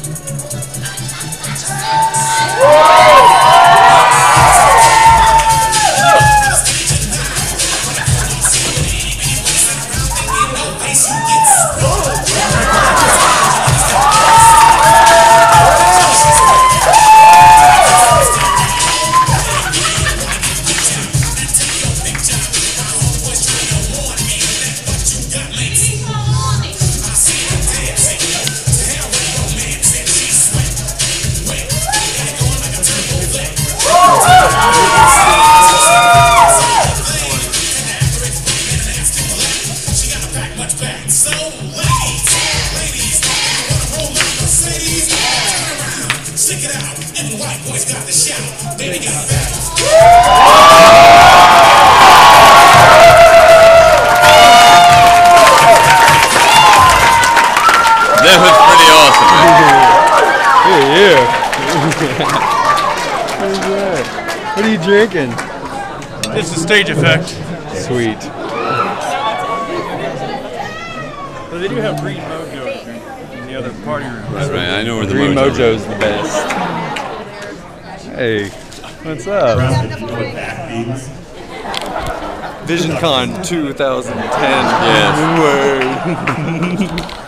That was pretty awesome, man. What are you drinking? It's a stage effect. Sweet. But they do have Green Mojo in the other party room. That's right. I know where the Green Mojo Mojo's the best. Hey, what's up? VisionCon 2010. Yes. Word.